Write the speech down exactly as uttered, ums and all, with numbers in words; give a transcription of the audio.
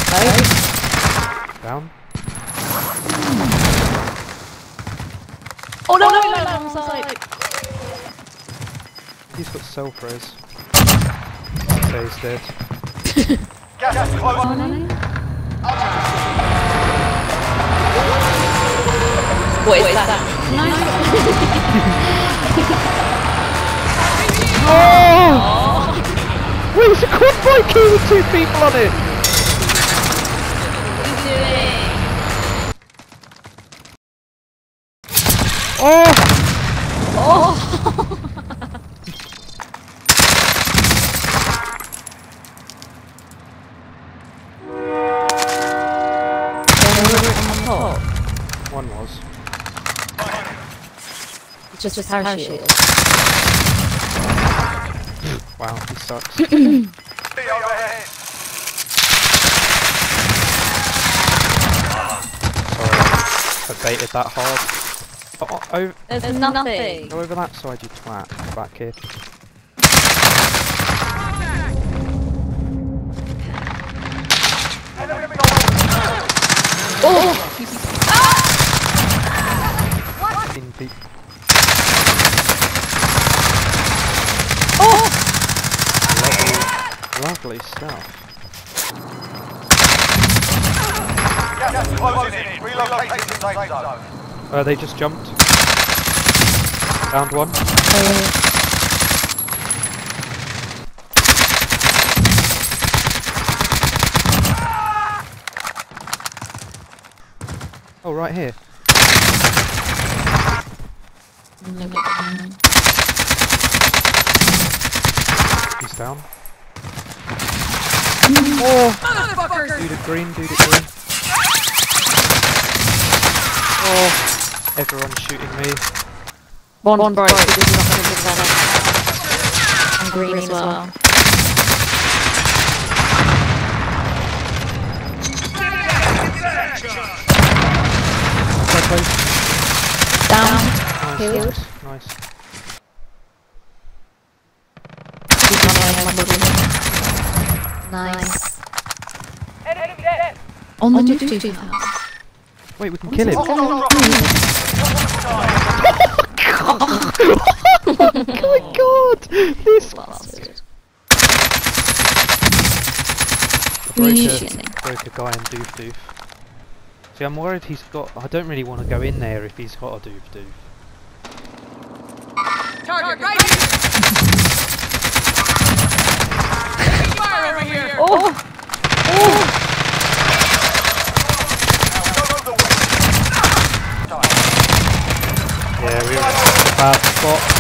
Down. Oh no, no, no, no, no, side. He's got self res. Okay, he's dead. Oh, no. What is that? Oh! Wait, it's a quad bike here with two people on it! Oh! Oh! One was. Just a parachute. Wow, he sucks. Sorry, I baited that hard. Oh, oh, over. There's, There's nothing. Go over that side, you twat. Back here. Oh! In deep. Oh! Lovely, lovely stuff. Uh, they just jumped. Found one. Uh, Oh, right here. He's down. Oh! Dude at green, dude at green. Oh! Everyone's shooting me. One, one broke, so this is not going to develop. And green, green as well. well. Down. Nice, Killed. nice, nice. Nice. On the doof doof house. Wait, we can kill him. Oh, Oh my god! This bastard. broke a, broke a guy in doof doof. See, I'm worried he's got. I don't really want to go in there if he's got a doof doof. Target right here! Fire over here! Oh! Oh! Yeah, we were in a bad spot.